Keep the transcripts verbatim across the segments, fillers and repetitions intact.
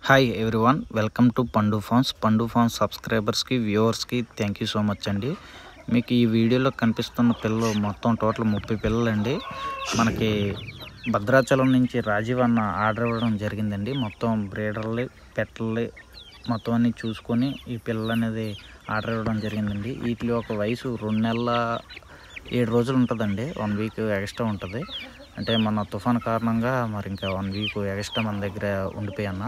Hi everyone, welcome to Pandu Farms. Pandu Farms సబ్స్క్రైబర్స్కి వ్యూవర్స్కి thank you so much అండి. మీకు ఈ వీడియోలో కనిపిస్తున్న పిల్లలు మొత్తం టోటల్ ముప్పై పిల్లలండి. మనకి భద్రాచలం నుంచి రాజీవ్ అన్న ఆర్డర్ ఇవ్వడం జరిగిందండి. మొత్తం బ్రీడర్లు పెట్టలు మొత్తం అన్నీ చూసుకొని ఈ పిల్లలు అనేది ఆర్డర్ ఇవ్వడం జరిగిందండి. వీటి ఒక వయసు రెండు నెలల ఏడు రోజులు ఉంటుందండి. వన్ వీక్ ఎక్స్ట్రా ఉంటుంది. అంటే మన తుఫాన్ కారణంగా మరి ఇంకా వన్ వీక్ ఎక్స్ట్రా మన దగ్గర ఉండిపోయాను.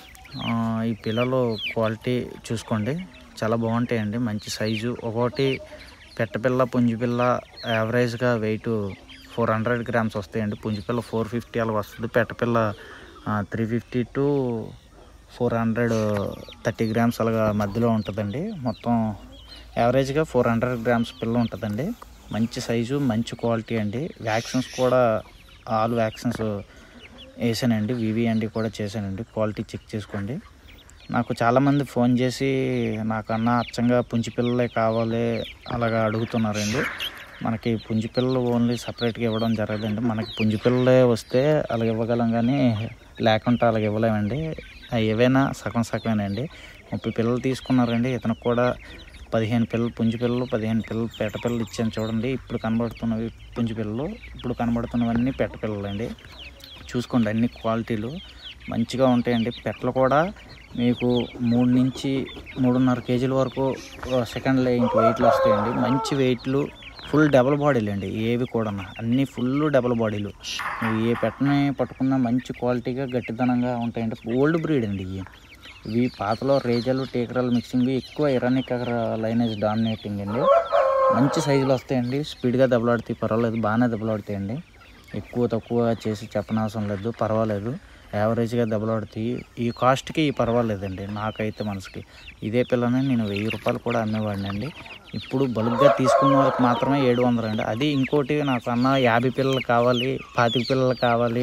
ఈ పిల్లలు క్వాలిటీ చూసుకోండి, చాలా బాగుంటాయండి. మంచి సైజు. ఒకటి పెట్టపిల్ల పుంజిపిల్ల యావరేజ్గా వెయిట్ ఫోర్ హండ్రెడ్ గ్రామ్స్ వస్తాయండి. పుంజిపిల్ల ఫోర్ ఫిఫ్టీ అలా వస్తుంది. పెట్టపిల్ల three fifty to four hundred thirty grams అలాగా మధ్యలో ఉంటుందండి. మొత్తం యావరేజ్గా ఫోర్ హండ్రెడ్ గ్రామ్స్ పిల్ల ఉంటుందండి. మంచి సైజు, మంచి క్వాలిటీ అండి. వ్యాక్సిన్స్ కూడా ఆల్ వ్యాక్సిన్స్ వేసానండి. వివిఎండి కూడా చేశానండి. క్వాలిటీ చెక్ చేసుకోండి. నాకు చాలామంది ఫోన్ చేసి నాకన్నా అచ్చంగా పుంజి పిల్లలే కావాలి అలాగా అడుగుతున్నారండి. మనకి పుంజి పిల్లలు ఓన్లీ సపరేట్గా ఇవ్వడం జరగదండి. మనకి పుంజి పిల్లలే వస్తే అలాగ ఇవ్వగలం, కానీ లేకుంటే అలాగ ఇవ్వలేమండి. ఏవైనా సగం సగమేనండి. ముప్పై పిల్లలు తీసుకున్నారండి. ఇతనికి కూడా పదిహేను పిల్లలు పుంజి పిల్లలు, పదిహేను పిల్లలు పెట్ట పిల్లలు ఇచ్చాను చూడండి. ఇప్పుడు కనబడుతున్నవి పుంజి పిల్లలు, ఇప్పుడు కనబడుతున్నవన్నీ పెట్ట పిల్లలు అండి. చూసుకోండి, అన్ని క్వాలిటీలు మంచిగా ఉంటాయండి. పెట్టలు కూడా మీకు మూడు నుంచి మూడున్నర కేజీల వరకు సెకండ్ లేయింగ్ వెయిట్లు వస్తాయండి. మంచి వెయిట్లు, ఫుల్ డబల్ బాడీలు అండి. ఏవి కూడా అన్నీ ఫుల్ డబల్ బాడీలు. నువ్వు ఏ పెట్టని పట్టుకున్నా మంచి క్వాలిటీగా గట్టిదనంగా ఉంటాయండి. ఓల్డ్ బ్రీడ్ అండి. ఇవి ఇవి పాతలో రేజాలు టీకరాలు మిక్సింగ్, ఎక్కువ ఇరానిక్ లైనేజ్ డామినేటింగ్ అండి. మంచి సైజులు వస్తాయండి. స్పీడ్గా దెబ్బలాడుతాయి, పర్వాలేదు, బాగానే దెబ్బలాడుతాయండి. ఎక్కువ తక్కువ చేసి చెప్పనవసరం లేదు, పర్వాలేదు. యావరేజ్గా దెబ్బలాడుతాయి. ఈ కాస్ట్కి పర్వాలేదండి. నాకైతే మనసుకి ఇదే పిల్లని నేను వెయ్యి రూపాయలు కూడా అమ్మేవాడిని అండి. ఇప్పుడు బల్క్గా తీసుకున్న వాళ్ళకి మాత్రమే ఏడు వందలు అండి. అది ఇంకోటి, నాకు అన్న యాభై పిల్లలు కావాలి, పాతిక పిల్లలు కావాలి,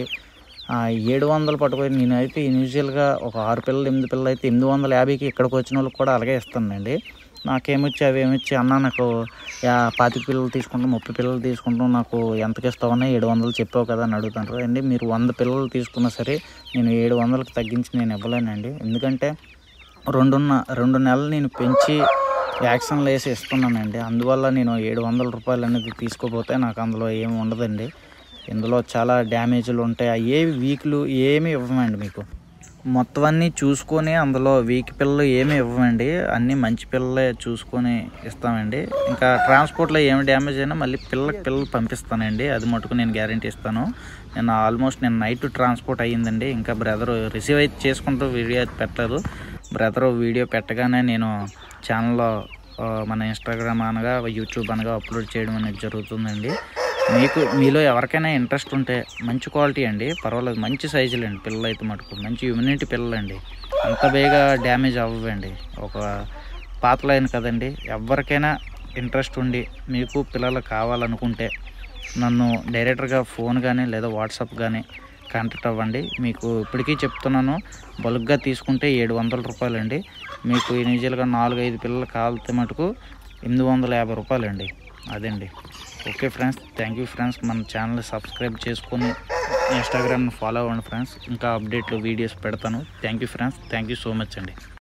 ఏడు వందలు పట్టుకొని నేనైతే యూజువల్గా ఒక ఆరు పిల్లలు ఎనిమిది పిల్లలు అయితే ఎనిమిది వందల యాభైకి ఇక్కడికి వచ్చిన వాళ్ళకి కూడా అలాగే ఇస్తానండి. నాకేమొచ్చి అవి ఏమొచ్చి అన్న నాకు పాతిక పిల్లలు తీసుకుంటాం, ముప్పై పిల్లలు తీసుకుంటాం, నాకు ఎంతకి ఇస్తామన్నా ఏడు వందలు చెప్పావు కదా అని అడుగుతారు అండి. మీరు వంద పిల్లలు తీసుకున్నా సరే నేను ఏడు వందలకి తగ్గించి నేను ఇవ్వలేనండి. ఎందుకంటే రెండున్న రెండు నెలలు నేను పెంచి వ్యాక్సిన్లు వేసి ఇస్తున్నానండి. అందువల్ల నేను ఏడు వందల రూపాయలు అనేది తీసుకోపోతే నాకు అందులో ఏమి ఉండదండి. ఇందులో చాలా డ్యామేజ్లు ఉంటాయి. ఏవి వీక్లు ఏమి ఇవ్వమండి. మీకు మొత్తం అన్నీ చూసుకొని అందులో వీక్ పిల్లలు ఏమి ఇవ్వమండి. అన్నీ మంచి పిల్లలే చూసుకొని ఇస్తామండి. ఇంకా ట్రాన్స్పోర్ట్లో ఏమి డ్యామేజ్ అయినా మళ్ళీ పిల్లలకి పిల్లలు పంపిస్తానండి. అది మటుకు నేను గ్యారంటీ ఇస్తాను. నేను ఆల్మోస్ట్ నేను నైట్ ట్రాన్స్పోర్ట్ అయ్యిందండి. ఇంకా బ్రదర్ రిసీవ్ అయితే చేసుకుంటూ వీడియో అయితే పెట్టలేదు. బ్రదర్ వీడియో పెట్టగానే నేను ఛానల్లో మన ఇన్స్టాగ్రామ్ అనగా యూట్యూబ్ అనగా అప్లోడ్ చేయడం అనేది జరుగుతుందండి. మీకు మీలో ఎవరికైనా ఇంట్రెస్ట్ ఉంటే మంచి క్వాలిటీ అండి, పర్వాలేదు, మంచి సైజులు అండి. పిల్లలు అయితే మటుకు మంచి ఇమ్యూనిటీ పిల్లలు అండి. అంత బేగా డ్యామేజ్ అవ్వండి. ఒక పాత లైన్ కదండి. ఎవరికైనా ఇంట్రెస్ట్ ఉండి మీకు పిల్లలు కావాలనుకుంటే నన్ను డైరెక్ట్గా ఫోన్ కానీ లేదా వాట్సాప్ కానీ కాంటాక్ట్ అవ్వండి. మీకు ఇప్పటికీ చెప్తున్నాను, బల్క్గా తీసుకుంటే ఏడు వందల రూపాయలు అండి. మీకు యూజువల్గా నాలుగు ఐదు పిల్లలు కావాలితే మటుకు ఎనిమిది వందల యాభై రూపాయలు అండి. అదండి. Okay friends, thank you friends. మన ఛానల్ సబ్స్క్రైబ్ చేసుకొని ఇన్స్టాగ్రామ్ని ఫాలో అవ్వండి ఫ్రెండ్స్. ఇంకా అప్డేట్లు వీడియోస్ పెడతాను. Thank you friends, thank you so much అండి.